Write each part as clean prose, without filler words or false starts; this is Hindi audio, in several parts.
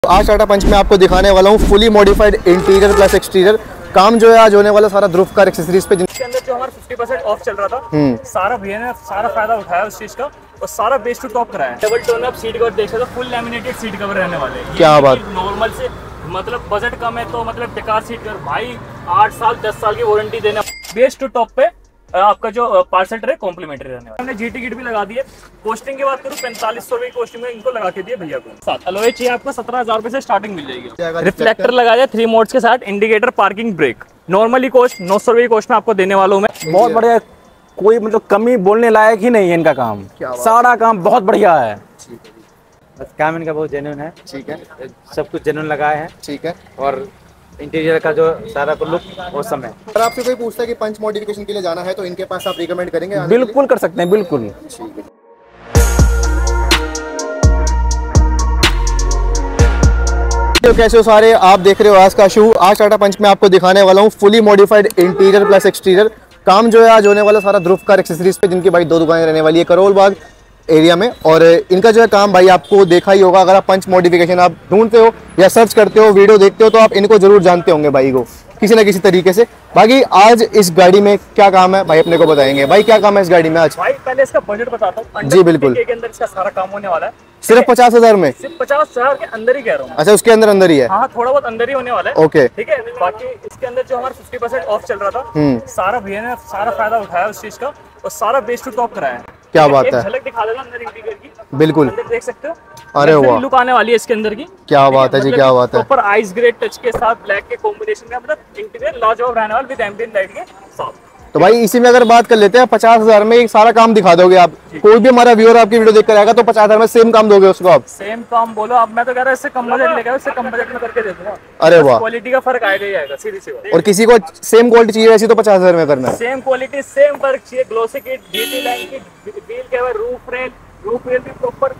आज टाटा पंच में आपको दिखाने वाला हूँ fully modified interior plus exterior. काम जो है आज होने वाला सारा ध्रुव कार एक्सेसरीज पे, जिसके अंदर जो हमारा 50% ऑफ चल रहा था, सारा भैया ने सारा फायदा उठाया उस चीज का और सारा बेस टू टॉप कराया। Double tone up seat cover देख सकते हो, फुल लैमिनेटेड सीट कवर रहने वाले। क्या बात। नॉर्मल से मतलब बजट कम है तो मतलब बेकार सीट कवर भाई 8 साल 10 साल की वारंटी देना। बेस टू टॉप पे आपका जो पार्सल ट्रे कॉम्प्लीमेंटरी रहने वाला। हमने जीटी किट भी लगा दी है। कॉस्टिंग की बात करूँ 4500 रुपए कॉस्टिंग में इनको लगा के दिए भैया को। साथ अलॉय चाहिए आपको 17,000 रुपए से स्टार्टिंग मिल जाएगी। रिफ्लेक्टर लगा दिया 3 मोड्स के साथ, indicator, parking, brake. Normally cost 900 रुपए की कॉस्ट में आपको देने वाला हूँ मैं। बहुत बढ़िया, कोई मतलब कमी बोलने लायक ही नहीं है इनका काम। सारा काम बहुत बढ़िया है। बस काम इनका बहुत जेन्युइन है। ठीक है, सब कुछ जेन्युइन लगाए हैं। ठीक है, और इंटीरियर का जो सारा लुक वो समय। अगर आपसे कोई पूछता है कि पंच मॉडिफिकेशन के लिए जाना है तो इनके पास आप रिकमेंड करेंगे? बिल्कुल कर सकते हैं, बिल्कुल। तो कैसे हो सारे, आप देख रहे हो आज का शो। आज टाटा पंच में आपको दिखाने वाला हूँ fully modified interior plus exterior. काम जो है आज होने वाला सारा ध्रुव कार एक्सेसरीज पे, जिनकी भाई 2 दुकानें रहने वाली है करोल बाग एरिया में। और इनका जो है काम भाई आपको देखा ही होगा। अगर आप पंच मॉडिफिकेशन आप ढूंढते हो या सर्च करते हो, वीडियो देखते हो, तो आप इनको जरूर जानते होंगे भाई को किसी ना किसी तरीके से। बाकी आज इस गाड़ी में क्या काम है भाई अपने को बताएंगे। भाई क्या काम है इस गाड़ी में आज? भाई पहले इसका बजट बताता हूँ। जी बिल्कुल। के अंदर इसका सारा काम होने वाला है। सिर्फ 50,000 में? सिर्फ 50,000 के अंदर ही कह रहा हूँ। अच्छा, उसके अंदर ही है। हाँ, थोड़ा बहुत अंदर ही होने वाला है। ओके, ठीक है। बाकी इसके अंदर जो हमारा 50% ऑफ चल रहा था, सारा भैया ने सारा फायदा उठाया उस चीज का और सारा बेस टू टॉप कराया। क्या बात है। झलक दिखा देना अंदर इंटीरियर की। बिल्कुल, अंदर देख सकते हो। अरे वाह, लुक आने वाली है इसके अंदर की। क्या बात है जी, क्या बात है। ऊपर आइस ग्रे टच के साथ ब्लैक के कॉम्बिनेशन में मतलब इंटीरियर लाजवाब रहने वाला विद एम्बिएंट लाइट के साथ। तो भाई इसी में अगर बात कर लेते हैं, 50,000 में एक सारा काम दिखा दोगे आप? कोई भी हमारा व्यूअर आपकी वीडियो देख कर आएगा तो 50,000 में सेम काम दोगे उसको आप? सेम काम बोलो अब, मैं तो कह रहा हूँ इससे कम बजट लेगा, इससे कम बजट में करके दे दूंगा। अरे वाह, क्वालिटी का फर्क आएगा ही आएगा, सीधी सी बात। और किसी को सेम क्वालिटी चाहिए वैसी तो 50,000 में करना है। सेम क्वालिटी सेम वर्क चाहिए, ग्लोसी किट, जीटी लाइन की, व्हील कवर, रूफ रेल भी प्रॉपर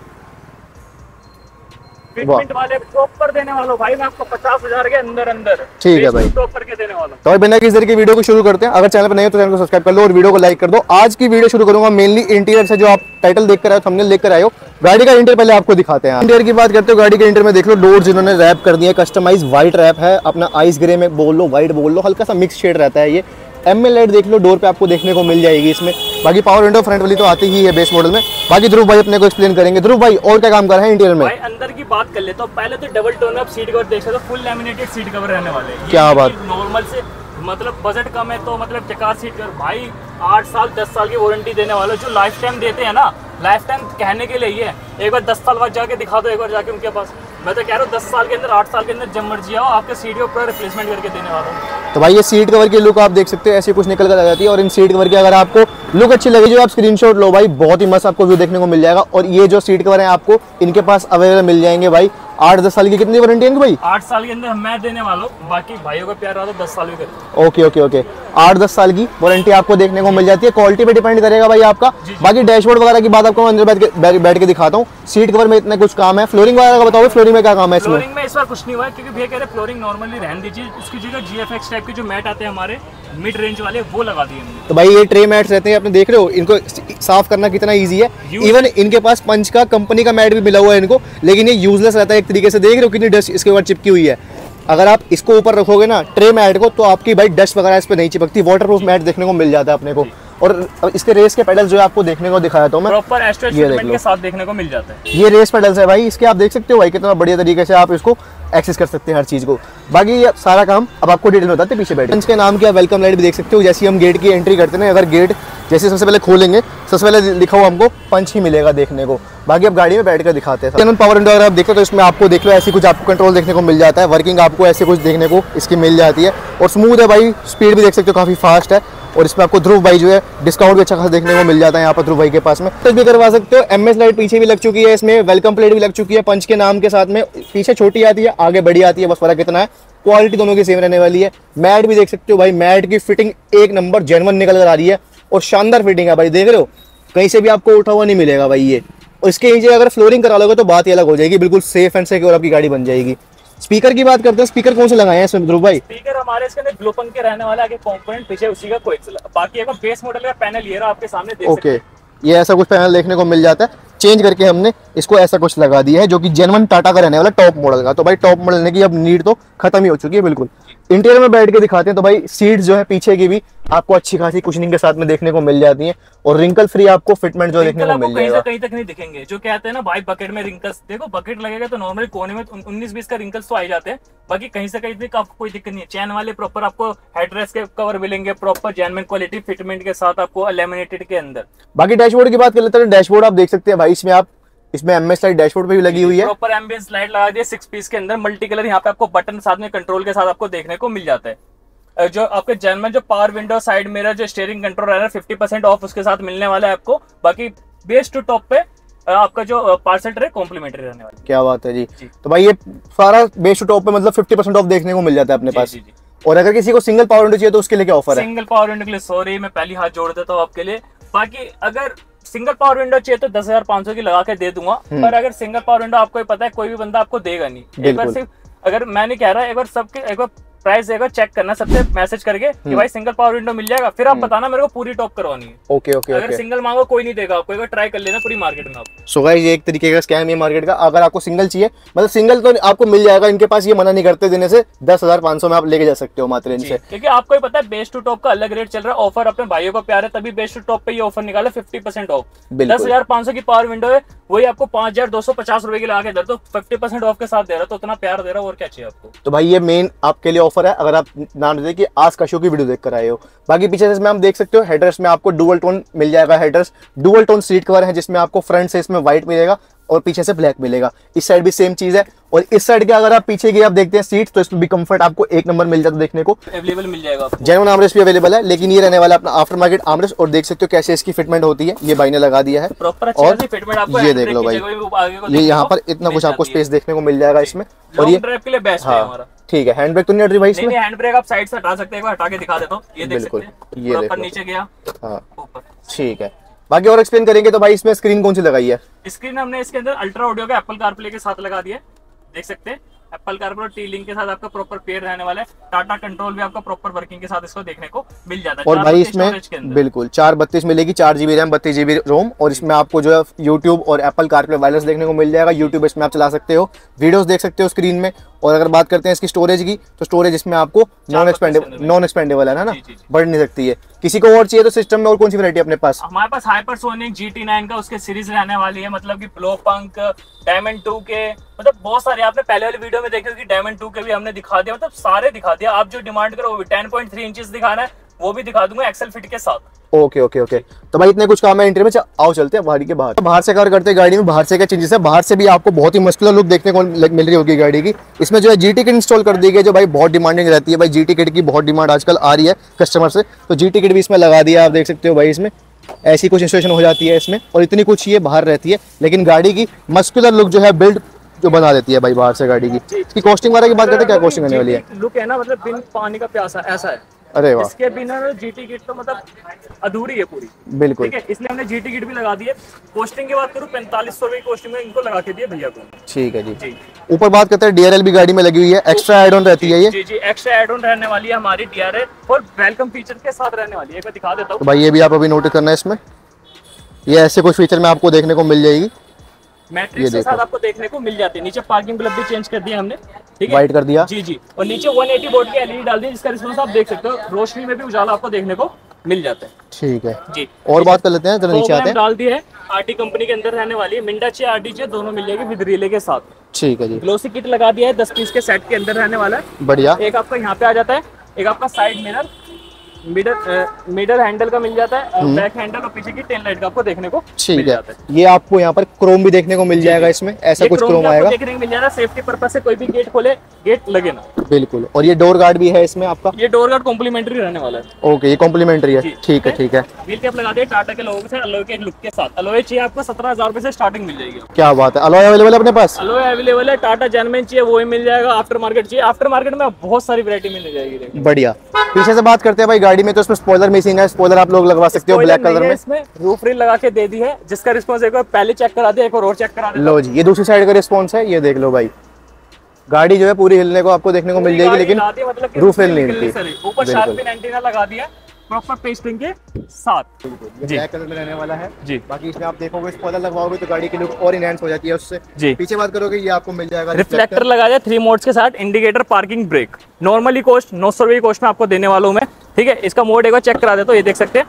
फिटमेंट वाले प्रॉपर देने वाला भाई। मैं आपको 50,000 के अंदर ठीक है भाई, प्रॉपर के देने वाला। तो भाई बिना किसी तरह की वीडियो को शुरू करते हैं। अगर चैनल पर नहीं हो तो चैनल को सब्सक्राइब कर लो और वीडियो को लाइक कर दो। आज की वीडियो शुरू करूंगा मेनली इंटीरियर से। जो आप टाइटल देख कर आए, थंबनेल देख कर आए हो, गाड़ी का इंटीरियर पहले आपको दिखाते हैं। इंटीरियर की बात करते हो, गाड़ी के इंटीरियर में देख लो, डोर जिन्होंने रैप कर दिया, कस्टमाइज व्हाइट रैप है अपना। आइस ग्रे में बोल लो, व्हाइट बोल लो, हल्का सा मिक्स शेड रहता है ये। एमएल लाइट देख लो डोर पे आपको देखने को मिल जाएगी इसमें। बाकी पावर विंडो फ्रंट वाली तो आती ही है बेस मॉडल में। बाकी ध्रुव भाई अपने को एक्सप्लेन करेंगे। ध्रुव भाई और क्या काम कर रहे हैं इंटीरियर में? भाई अंदर की बात कर लेता हूँ। पहले तो double tone up seat cover देख सकते हो, फुल लैमिनेटेड सीट कवर रहने वाले। क्या बात। नॉर्मल से मतलब बजट कम है तो मतलब बेकार सीट कवर भाई 8 साल 10 साल की वारंटी देने वाले। जो लाइफ टाइम देते हैं ना, लाइफ टाइम कहने के लिए ही है। एक बार 10 साल बाद जाके दिखा दो, एक बार जाके उनके पास। मैं तो कह रहा हूँ 10 साल के अंदर, 8 साल के अंदर जब मर्जी आओ, आपके सीट के ऊपर रिप्लेसमेंट करके देने वाला हूँ। तो भाई ये सीट कवर की लुक आप देख सकते हो, ऐसी कुछ निकल कर आ जाती है। और इन सीट कवर की अगर आपको लुक अच्छी लगी, जो आप स्क्रीनशॉट लो भाई, बहुत ही मस्त आपको व्यू देखने को मिल जाएगा। और ये जो सीट कवर है आपको इनके पास अवेलेबल मिल जाएंगे भाई। 8-10 साल की कितनी वारंटी है भाई? 8 साल के अंदर मैं देने वाला हूँ। बाकी भाइयों का प्यार रहा तो 10 साल भी कर। ओके, 8-10 साल की वारंटी आपको देखने को मिल जाती है। क्वालिटी पे डिपेंड करेगा भाई आपका। बाकी डैशबोर्ड वगैरह की बात आपको अंदर बैठ के दिखाता हूँ। सीट कवर में इतना कुछ काम है। फ्लोरिंग वगैरह का बताओ, फ्लोरिंग में क्या काम है इसमें? फ्लोरिंग में इस बार कुछ नहीं हुआ है क्योंकि भैया कह रहे फ्लोरिंग नॉर्मली रहने दीजिए। इसकी जगह जीएफएक्स टाइप के जो मैट आते हैं हमारे मिड रेंज वाले, वो लगा दिए हमने। तो भाई ये ट्रे मैट्स रहते हैं, आपने देख रहे हो इनको साफ करना कितना इजी है। इवन इनके पास पंच का कंपनी का मैट भी मिला हुआ है इनको, लेकिन ये यूजलेस रहता है एक तरीके से। देख रहे हो कितनी डस्ट इसके ऊपर चिपकी हुई है। अगर आप इसको ऊपर रखोगे ना ट्रे मैट को, तो आपकी भाई डस्ट वगैरह इस पर नहीं चिपकती। वाटरप्रूफ मैट देखने को मिल जाता है अपने को। और इसके रेस के पेडल्स जो है आपको देखने को दिखाया था मैं, प्रॉपर एस्ट्रल फिटमेंट के साथ देखने को मिल जाता है। ये रेस पेडल्स है भाई इसके, आप देख सकते हो भाई कितना बढ़िया तरीके से आप इसको एक्सेस कर सकते हैं हर चीज को। बाकी ये सारा काम अब आपको डिटेल में बताते हैं पीछे बैठे। इसके नाम क्या, वेलकम लाइट भी देख सकते हो। जैसे हम गेट की एंट्री करते हैं, अगर गेट जैसे सबसे पहले खोलेंगे, सबसे पहले लिखा हुआ हमको पंच ही मिलेगा देखने को। बाकी अब गाड़ी में बैठ कर दिखाते हैं। पावर विंडो अगर आप देखते हो तो इसमें आपको देख लो ऐसी कुछ आपको कंट्रोल देखने को मिल जाता है। वर्किंग आपको ऐसे कुछ देखने को इसकी मिल जाती है और स्मूथ है भाई। स्पीड भी देख सकते हो काफी फास्ट है। और इसमें आपको ध्रुव भाई जो है डिस्काउंट भी अच्छा खासा देखने को मिल जाता है यहाँ पर ध्रुव भाई के पास में। टच भी करवा सकते हो। एमएस लाइट पीछे भी लग चुकी है, इसमें वेलकम प्लेट भी लग चुकी है पंच के नाम के साथ में। पीछे छोटी आती है, आगे बड़ी आती है, बस फर्क इतना है। क्वालिटी दोनों की सेम रहने वाली है। मैट भी देख सकते हो भाई, मैट की फिटिंग एक नंबर जेन्युइन निकल कर आ रही है और शानदार फिटिंग है भाई। देख रहे हो कहीं से भी आपको उठा हुआ नहीं मिलेगा भाई ये। और इसके नीचे अगर फ्लोरिंग करा लोगे तो बात ही अलग हो जाएगी, बिल्कुल सेफ एंड सिक्योर आपकी गाड़ी बन जाएगी। स्पीकर की बात करते हैं, स्पीकर कौन से लगाए हैं इसमें ध्रुव भाई? स्पीकर हमारे इसके अंदर ग्लोपन के रहने वाला, आगे कंपोनेंट, पीछे उसी का कोएक्सियल। बाकी एक बेस मॉडल का पैनल ये रहा आपके सामने, देख सकते हैं। ये ऐसा कुछ पैनल देखने को मिल जाता है। चेंज करके हमने इसको ऐसा कुछ लगा दिया है जो कि जेन्युइन टाटा का रहने वाला टॉप मॉडल का। तो भाई टॉप मॉडल लेने की अब नीड तो खत्म ही हो चुकी है बिल्कुल। इंटीरियर में बैठ के दिखाते हैं तो भाई सीट्स जो है पीछे की भी आपको अच्छी खासी कुशनिंग के साथ में देखने को मिल जाती है और रिंकल फ्री आपको फिटमेंट जो देखने को मिल जाएगा। कहीं तक नहीं दिखेंगे। जो कहते हैं ना भाई बकेट में रिंकल्स, देखो बकेट लगेगा तो नॉर्मली कोने में 19-20 का रिंकल्स तो आ जाते हैं, बाकी कहीं से कहीं तक आपको कोई दिक्कत नहीं है। चैन वाले प्रॉपर आपको हेडरेस्ट के कवर मिलेंगे, प्रॉपर जेन्युइन क्वालिटी फिटमेंट के साथ आपको लैमिनेटेड के अंदर। बाकी डैशबोर्ड की बात कर लेते हैं। डैशबोर्ड आप देख सकते हैं भाई, इसमें एमएस लाइट डैशबोर्ड पे भी लगी हुई है, प्रॉपर एम्बियंस लाइट लगा दी है 6 पीस के अंदर, मल्टी कलर। यहाँ पे आपको बटन साथ में कंट्रोल के साथ आपको देखने को मिल जाता है। जो आपके जेन्युइन जो पावर विंडो, साइड मिरर, जो स्टीयरिंग कंट्रोल है 50% ऑफ उसके साथ मिलने वाला है आपको। बाकी बेस टू टॉप पे आपका जो पार्सल ट्रे कॉम्प्लीमेंट्री रहने वाला है। क्या बात है जी। तो भाई ये सारा बेस टू टॉप पे मतलब 50% ऑफ देखने को मिल जाता है अपने पास। और अगर किसी को सिंगल पावर विंडो चाहिए तो उसके लिए क्या ऑफर है? सिंगल पावर विंडो के लिए सॉरी मैं पहली हाथ जोड़ देता हूँ आपके लिए। बाकी अगर सिंगल पावर विंडो चाहिए तो 10,500 की लगा के दे दूंगा, पर अगर सिंगल पावर विंडो आपको पता है कोई भी बंदा आपको देगा नहीं। एक बार सिर्फ, अगर मैं नहीं कह रहा, एक बार प्राइस एक बार चेक करना सबसे मैसेज करके कि भाई सिंगल पावर विंडो मिल जाएगा, फिर आप बताना मेरे को पूरी टॉप करवानी है। Okay okay. अगर सिंगल मांगो कोई नहीं देगा आपको, एक बार ट्राई कर लेना पूरी मार्केट में आप। सो गाइस ये एक तरीके का स्कैम है मार्केट का। अगर आपको सिंगल चाहिए मतलब सिंगल तो आपको मिल जाएगा, इनके पास ये मना नहीं करते देने से। 10,500 में आप लेके जा सकते हो मात्र इनसे, क्योंकि आपको ही पता है बेस टू टॉप का अलग रेट चल रहा है। ऑफर अपने भाइयों को प्यार है तभी बेस टू टॉप पे ये ऑफर निकाला 50% ऑफ। 10,500 की पावर विंडो है, वही आपको 5,250 रुपए की लगा के दे तो 50% ऑफ के साथ दे रहा, तो उतना प्यार दे रहा और क्या चाहिए आपको। तो भाई ये मेन आपके लिए ऑफर है अगर आप नाम दे कि आज कशो की वीडियो देख कर आए हो। बाकी पीछे से इसमें हम देख सकते हो हेडरेस्ट में आपको डुअल टोन मिल जाएगा। Headrest dual tone seat cover है जिसमें आपको फ्रंट से इसमें व्हाइट मिलेगा और पीछे से ब्लैक मिलेगा। इस साइड भी सेम चीज है। और इस साइड के अगर आप पीछे की आप देखते हैं सीट तो इसमें भी कंफर्ट आपको एक नंबर मिल जाता है देखने को, अवेलेबल मिल जाएगा। जेन्युइन आर्मरेस्ट भी अवेलेबल है, लेकिन ये रहने वाला अपना आफ्टर मार्केट आर्मरेस्ट। और देख सकते हो कैसे इसकी फिटमेंट होती है, ये भाई ने लगा दिया है प्रॉपर। और फिटमेंट आपको ये देख लो भाई, ये यहाँ पर इतना कुछ आपको स्पेस देखने को मिल जाएगा इसमें। और ये ड्राइव के लिए बेस्ट है हमारा। ठीक है। हैंड ब्रेक तो नहीं हट रही भाई इसमें? हैंड ब्रेक आप साइड से हटा सकते हैं, एक बार हटा के दिखा देता हूं। ये देख सकते हैं, ये ऊपर नीचे गया, हां ऊपर। ठीक है। बाकी और एक्सप्लेन करेंगे तो भाई इसमें स्क्रीन कौन सी लगाई है? स्क्रीन हमने इसके अंदर अल्ट्रा ऑडियो का एप्पल कारप्ले के साथ लगा दिया है, देख सकते हैं। एप्पल कारप्ले और टी लिंक के साथ आपका प्रॉपर पेयर रहने वाला है। टाटा कंट्रोल भी आपका प्रॉपर वर्किंग के साथ इसको देखने को मिल जाता है। और भाई इसमें बिल्कुल 432 मिलेगी, 4 GB रैम, 32 GB रोम। और इसमें आपको जो है यूट्यूब और एप्पल कारप्ले वायरलेस देखने को मिल जाएगा। यूट्यूब इसमें आप चला सकते हो, वीडियोस देख सकते हो स्क्रीन में। और अगर बात करते हैं इसकी स्टोरेज की तो स्टोरेज इसमें आपको नॉन एक्सपेंडेबल है ना, बढ़ नहीं सकती है। किसी को और चाहिए तो सिस्टम में और कौन सी वैरायटी अपने पास? हमारे पास हाइपरसोनिक GT9 का उसके सीरीज रहने वाली है, मतलब कि ब्लो पंक, डायमंड 2 के, मतलब बहुत सारे आपने पहले वाली वीडियो में देखे होंगे। डायमंड 2 के भी हमने दिखा दिया, मतलब सारे दिखा दिया। आप जो डिमांड करो वो भी 10.3 इंचेस दिखाना है वो भी दिखा दूंगा एक्सेल फिट के साथ। Okay okay okay. तो भाई इतने कुछ काम है इंटीरियर में। आओ चलते हैं गाड़ी के बाहर। बाहर से कवर करते हैं गाड़ी में बाहर से क्या चेंजेस है। बाहर से भी आपको बहुत ही मस्कुलर लुक देखने को मिल रही होगी गाड़ी की। इसमें जो है GT किट इंस्टॉल कर दी गई, जो भाई बहुत डिमांडिंग रहती है। भाई GT किट की बहुत डिमांड आजकल आ रही है कस्टमर से, तो GT किट भी इसमें लगा दिया। आप देख सकते हो भाई इसमें ऐसी कुछ इंस्टॉलेशन हो जाती है इसमें, और इतनी कुछ ये बाहर रहती है, लेकिन गाड़ी की मस्कुलर लुक जो है बिल्ड जो बना देती है भाई बाहर से गाड़ी की। इसकी कॉस्टिंग वगैरह की बात करते हैं, क्या कॉस्टिंग आने वाली है? लुक है ना, मतलब बिन पानी का प्यासा ऐसा है। अरे वाह, इसके बिना GT किट तो मतलब अधूरी है पूरी। बिल्कुल ठीक है, इसलिए हमने GT किट भी लगा दी है। कॉस्टिंग की बात करूं 4500 रुपए की कॉस्टिंग में इनको लगा के दिया भैया को। ठीक है जी। ऊपर बात करते हैं DRL भी गाड़ी में लगी हुई है, एक्स्ट्रा एड ऑन रहती है ये। जी एक्स्ट्रा एड ऑन रहने वाली है हमारी DRL, और वेलकम फीचर के साथ रहने वाली है। एक बार दिखा देता हूं तो भाई ये भी आप अभी नोटिस करना है इसमें, ये ऐसे कुछ फीचर में आपको देखने को मिल जाएगी। मैट्रिक्स के साथ आपको देखने को मिल जाती है। नीचे पार्किंग बल्ब भी चेंज कर दिया हमने, ठीक है, वाइट कर दिया। जी। और नीचे 180 वोल्ट की LED डाल दी, जिसका रिस्पॉन्स आप देख सकते हो। रोशनी में भी उजाला आपको देखने को मिल जाता है। ठीक है जी। और बात कर लेते हैं, जरा नीचे आते हैं। डाल दी है, RT कंपनी के अंदर रहने वाली है। मिंडा चे RT चे दोनों मिल जाएगी विद रिले के साथ। ठीक है जी। ग्लोसी किट लगा दिया है, 10 पीस के सेट के अंदर रहने वाला है। बढ़िया। एक आपका यहाँ पे आ जाता है, एक आपका साइड मिरर, मिडल हैंडल का मिल जाता है, बैक हैंडल और पीछे की टेल लाइट का आपको देखने को मिल जाता है। ये आपको यहाँ पर क्रोम भी देखने को मिल जाएगा इसमें, ऐसा कुछ क्रोम आएगा देखने को मिल जाएगा। सेफ्टी पर्पस से कोई भी गेट खोले गेट लगे ना। बिल्कुल। और ये डोर गार्ड भी है इसमें आपका? ये डोर गार्ड कॉम्प्लीमेंट्री रहने वाला है। ओके, ये कॉम्प्लीमेंट्री है। ठीक है ठीक है। व्हील कैप लगा दिए टाटा के लोगों से, अलॉय के लुक के साथ। अलॉय चाहिए आपको 17,000 रुपए से स्टार्टिंग मिल जाएगी। क्या बात है। अलॉय अवेलेबल है अपने पास? अलॉय अवेलेबल है। टाटा जेन्युइन चाहिए वो ही मिल जाएगा। आफ्टर मार्केट चाहिए, आफ्टर मार्केट में बहुत सारी वैरायटी मिल जाएगी। बढ़िया। पीछे से बात करते हैं भाई गाड़ी में, तो इसमें स्पॉइलर मिसिंग है। स्पॉइलर आप लोग लगवा सकते हो ब्लैक कलर में। इसमें रूफ रिल लगा के दे दी है, जिसका रिस्पांस एक बार पहले चेक करा दिया, एक और चेक करा दिया। लो जी, ये दूसरी साइड का रिस्पांस है, ये देख लो भाई। गाड़ी जो है पूरी हिलने को आपको देखने को मिल जाएगी, लेकिन मतलब रूफ रिल नहीं हिलती। ऊपर शार्पिन एंटीना लगा दिया, प्रॉपर पेस्टिंग के साथ। ये जी। ब्लैक कलर में रहने वाला है जी। बाकी इसमें आप देखोगे स्पॉइलर लगवाओगे तो गाड़ी की लुक और इनहैंस हो जाती है उससे। जी। पीछे बात करोगे ये आपको मिल जाएगा रिफ्लेक्टर लगा दिया 3 मोड्स के साथ, indicator, parking, brake. Normally cost 900 रुपये की कॉस्ट में आपको देने वाला हूं मैं, ठीक है। इसका मोड एक बार चेक करा देता हूं, ये देख सकते हैं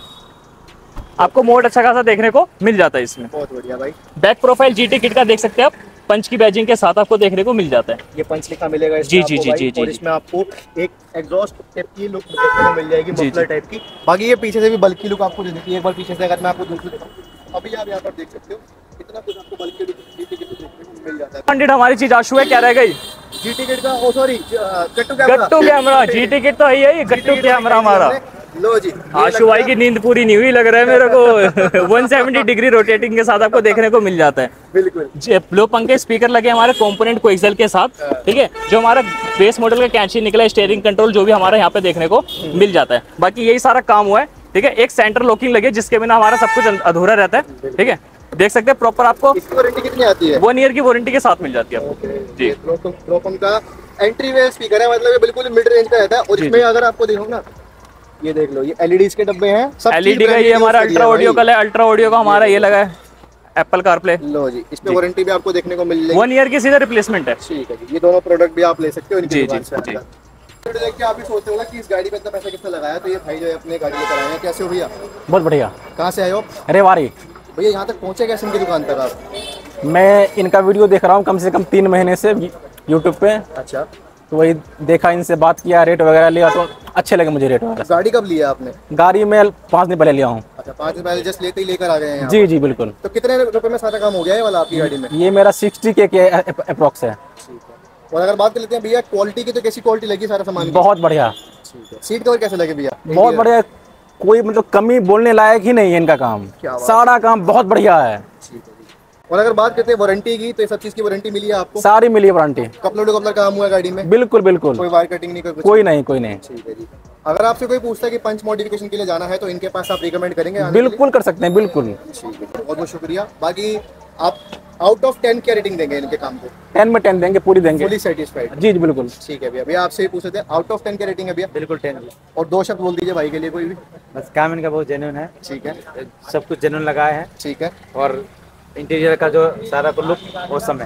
आपको मोड अच्छा खासा देखने को मिल जाता है इसमें। बहुत बढ़िया भाई। बैक प्रोफाइल जीटी किट का देख सकते हैं आप, पंच की बैजिंग के साथ आपको देखने को मिल जाता है। ये पंच लिखा मिलेगा इसमें जी, आपको जी, जी, भाई, जी, जी, और जी। इसमें आपको एक एग्जॉस्ट टाइप की लुक देखने को मिल जाएगी, जी, मफलर जी। टाइप की। बाकी ये पीछे से भी बल्कि लुक आपको दे देती है। एक बार पीछे से अगर मैं आपको दूसरी दिखाऊं, अभी आप यहाँ पर देख सकते हो कितना कुछ आपको बल्कि लुक जीटी किट देखने को मिल जाता है। 100 हमारी चीज आशु है, क्या रह गई? जीटी किट का, ओ सॉरी, गट्टू कैमरा। जीटी किट तो है ही, गट्टू कैमरा हमारा। लो जी, आशु भाई की नींद पूरी नहीं हुई लग रहा है मेरे को। 170 डिग्री रोटेटिंग के साथ आपको देखने को मिल जाता है। बिल्कुल। लो पंखे स्पीकर लगे हमारे कंपोनेंट कोएक्सियल के साथ, ठीक है। जो हमारा बेस मॉडल का कैंची निकला है, स्टीयरिंग कंट्रोल जो भी हमारा यहाँ पे देखने को मिल जाता है। बाकी यही सारा काम हुआ है, ठीक है। एक सेंटर लॉकिंग लगी है जिसके बिना हमारा सब कुछ अधूरा रहता है, ठीक है। देख सकते हैं प्रॉपर आपको इसकी वारंटी कितनी आती है? 1 ईयर की वारंटी के साथ मिल जाती है आपको। जी। प्रोपम का एंट्री वे स्पीकर है, मतलब ये बिल्कुल मिड रेंज का रहता है। और जी, इसमें अगर आपको देखो ना, ये देख लो, ये एलईडीज के डब्बे हैं, सब एलईडी का ये हमारा अल्ट्रा ऑडियो का है, अल्ट्रा ऑडियो का हमारा ये लगा है एप्पल कारप्ले। लो जी, इसमें वारंटी भी आपको देखने को मिल जाएगी। 1 ईयर की सीधा रिप्लेसमेंट है। ठीक है जी, ये दोनों प्रोडक्ट भी आप ले सकते हो इनकी जी, दुकान जी, से जी। आकर। तो देख के आप भी सोचते होगा कि इस गाड़ी पे इतना पैसा कितना लगाया, तो ये भाई जो है अपने गाड़ी लेकर आए हैं। कैसे हो भैया? बहुत बढ़िया। कहाँ से आए हो? रेवाड़ी। भैया यहाँ तक पहुँचे कैसे इनकी दुकान तक आप? मैं इनका वीडियो देख रहा हूँ कम से कम 3 महीने से यूट्यूब पे, अच्छा, तो वही देखा, इनसे बात किया, रेट वगैरह लिया, तो अच्छे लगे मुझे रेट वगैरह। गाड़ी कब लिया आपने? गाड़ी में 5 दिन पहले लिया हूँ। अच्छा, 5 दिन पहले जस्ट लेते ही लेकर आ गए हैं यहाँ? जी जी बिल्कुल। तो कितने रुपए में सारा काम हो गया है वाला आपकी गाड़ी में? ये मेरा 60 के अप्रोक्स है। ठीक है। और अगर बात कर लेते हैं भैया क्वालिटी की, तो कैसी क्वालिटी लगी सारा सामान की? बहुत बढ़िया। ठीक है। सीट कवर कैसे लगे भैया? बहुत बढ़िया, कोई मतलब कमी बोलने लायक ही नहीं है इनका काम। क्या बात है। सारा काम बहुत बढ़िया है। ठीक है जी। और अगर बात करते हैं वारंटी की, तो ये सब चीज़ की वारंटी मिली है आपको? सारी मिली है वारंटी। कपलर टू कपलर काम हुआ है गाड़ी में? बिल्कुल बिल्कुल। कोई वायर कटिंग नहीं, कोई नहीं, कोई नहीं। ठीक है जी। अगर आपसे कोई पूछता है कि पंच मॉडिफिकेशन के लिए जाना है, तो इनके पास आप रिकमेंड करेंगे आने के लिए? बिल्कुल कर सकते हैं, बिल्कुल। ठीक है, बहुत बहुत शुक्रिया। बाकी आप आउट ऑफ 10 क्या रेटिंग देंगे इनके काम को? 10 में 10 देंगे, पूरी देंगे। Fully satisfied? जी जी बिल्कुल। ठीक है भैया। भैया आपसे ही पूछ रहे थे, आउट ऑफ 10 क्या रेटिंग है भैया? बिल्कुल 10। और 2 शब्द बोल दीजिए भाई के लिए कोई भी। बस काम इनका बहुत जेन्युइन है, ठीक है, सब कुछ जेन्युइन लगाए हैं, ठीक है। और इंटीरियर का जो सारा लुक वो समय।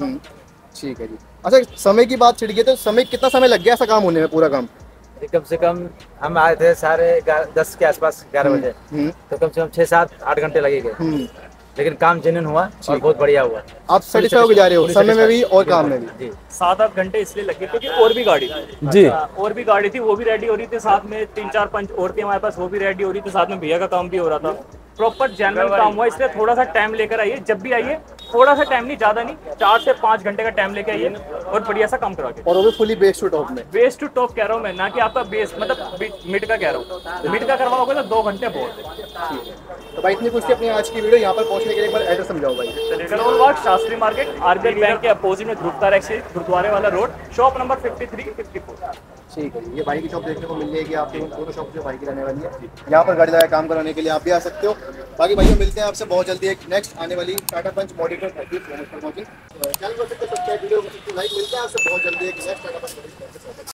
ठीक है जी। अच्छा, समय की बात छिड़ गई, तो समय कितना समय लग गया ऐसा काम होने में, पूरा काम? कम से कम हम आए थे 10:30 के आसपास, 11 बजे, तो कम से कम 6-7-8 घंटे लगेंगे। लेकिन काम जेन्युइन हुआ और बहुत बढ़िया हुआ। आप सेटिस्फाई हो जा रहे हो समय में भी और काम में भी? 7-8 घंटे इसलिए लगे क्योंकि और भी गाड़ी जी, और भी गाड़ी थी, वो भी रेडी हो रही थी, साथ में 3-4 पंच और थी हमारे पास, वो भी रेडी हो रही थी, साथ में भैया का काम भी हो रहा था। प्रॉपर जनरल काम हुआ, इसलिए थोड़ा सा टाइम लेकर आइए। जब भी आइए थोड़ा सा टाइम नहीं, ज्यादा नहीं, 4 से 5 घंटे का टाइम लेके आइए और बढ़िया सा काम करा के। और वो भी फुली बेस टू टॉप में? बेस टू टॉप कह रहा हूँ मैं, ना कि आपका बेस मतलब मिड का कह रहा हूँ। मिड का करवाओगे तो 2 घंटे बहुत है। तो भाई इतनी कुछ थी अपनी आज की वीडियो। यहाँ पर पहुंचने के लिए एक बार एड्रेस समझाओ भाई। Karol Bagh Shastri market, RBL bank के अपोजिट में ध्रुवतारा एक्सचेंज, गुरुद्वारे वाला रोड, शॉप नंबर 53-54। ठीक है, ये भाई की शॉप देखने को मिल जाएगी आपको, दोनों शॉप जो भाई की रहने वाली है। यहाँ पर गाड़ी लगा काम कराने के लिए आप भी आ सकते हो। बाकी भाइयों मिलते हैं आपसे बहुत जल्दी एक नेक्स्ट आने वाली टाटा पंच मॉडिफाइड चैनल पर सब्सक्राइब, वीडियो को लाइक। मिलते हैं आपसे बहुत जल्दी एक नेक्स्ट टाटा पंच।